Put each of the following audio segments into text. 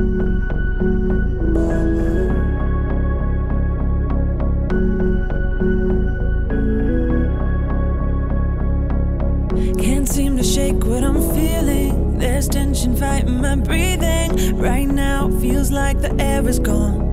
Can't seem to shake what I'm feeling. There's tension fighting my breathing. Right now feels like the air is gone.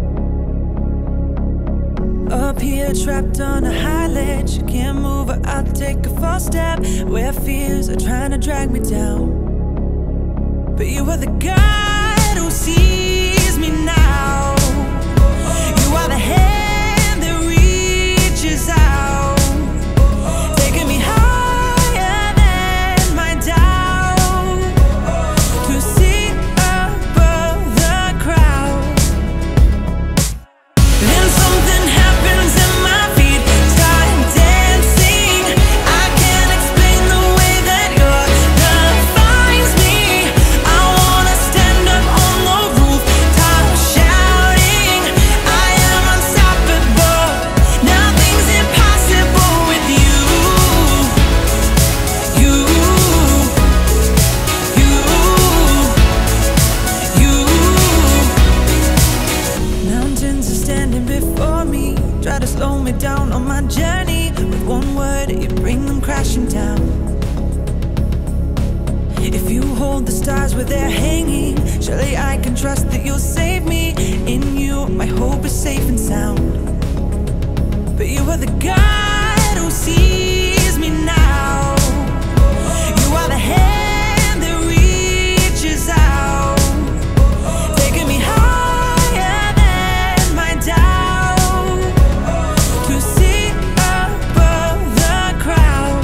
Up here trapped on a high ledge, can't move or I'll take a false step, where fears are trying to drag me down. But you are the God who sees me now. You are the hand that reaches out, taking me higher than my doubt, to see above the crowd. Then something happens and my feet start dancing. I can't explain the way that your love finds me. I wanna stand up on the rooftop shouting, I am unstoppable. Nothing's impossible with you. Mountains are standing before me, try to slow me down on my journey. With one word, you bring them crashing down. If you hold the stars where they're hanging, surely I can trust that you'll save me. In you, my hope is safe and sound. But you are the God who sees me now. You are the hand that reaches out, taking me higher than my doubt, to see above the crowd.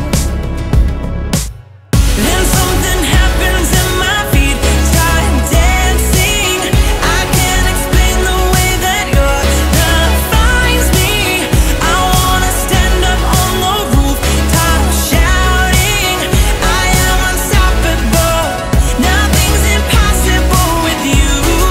Then something happens and my feet start dancing. I can't explain the way that your love finds me. I wanna stand up on the rooftop shouting, I am unstoppable. Nothing's impossible with you.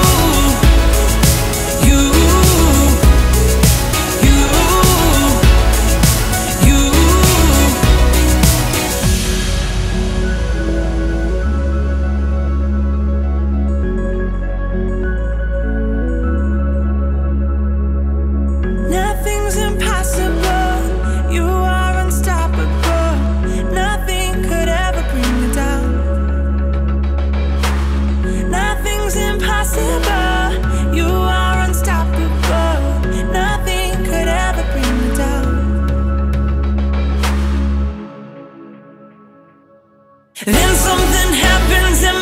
Nothing's impossible, you are unstoppable. Nothing could ever bring me down. Nothing's impossible, you are unstoppable. Nothing could ever bring me down. Then something happens and